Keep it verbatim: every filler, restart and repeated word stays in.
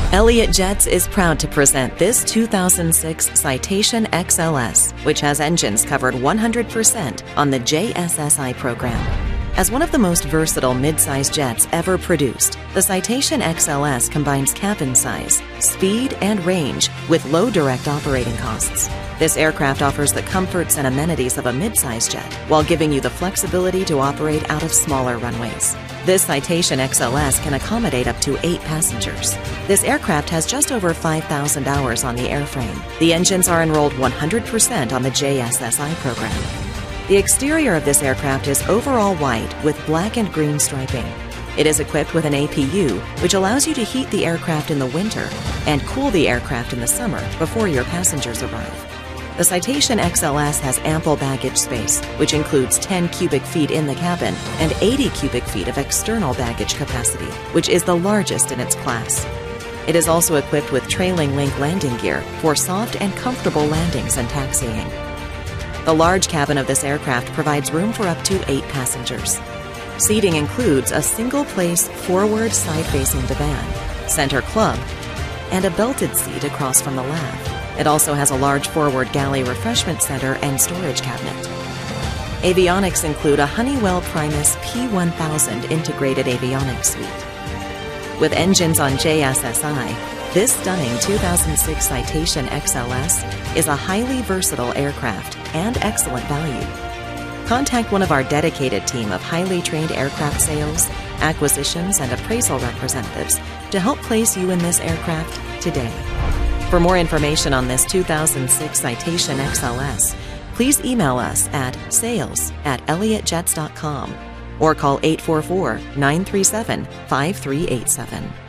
Elliott Jets is proud to present this two thousand six Citation X L S, which has engines covered one hundred percent on the J S S I program. As one of the most versatile mid-size jets ever produced, the Citation X L S combines cabin size, speed, and range with low direct operating costs. This aircraft offers the comforts and amenities of a mid-size jet while giving you the flexibility to operate out of smaller runways. This Citation X L S can accommodate up to eight passengers. This aircraft has just over five thousand hours on the airframe. The engines are enrolled one hundred percent on the J S S I program. The exterior of this aircraft is overall white with black and green striping. It is equipped with an A P U, which allows you to heat the aircraft in the winter and cool the aircraft in the summer before your passengers arrive. The Citation X L S has ample baggage space, which includes ten cubic feet in the cabin and eighty cubic feet of external baggage capacity, which is the largest in its class. It is also equipped with trailing link landing gear for soft and comfortable landings and taxiing. The large cabin of this aircraft provides room for up to eight passengers. Seating includes a single-place forward side-facing divan, center club, and a belted seat across from the lav. It also has a large forward galley refreshment center and storage cabinet. Avionics include a Honeywell Primus P one thousand integrated avionics suite. With engines on J S S I, this stunning two thousand six Citation X L S is a highly versatile aircraft and excellent value. Contact one of our dedicated team of highly trained aircraft sales, acquisitions, and appraisal representatives to help place you in this aircraft today. For more information on this two thousand six Citation X L S, please email us at sales at elliott jets dot com or call eight four four, nine three seven, five three eight seven.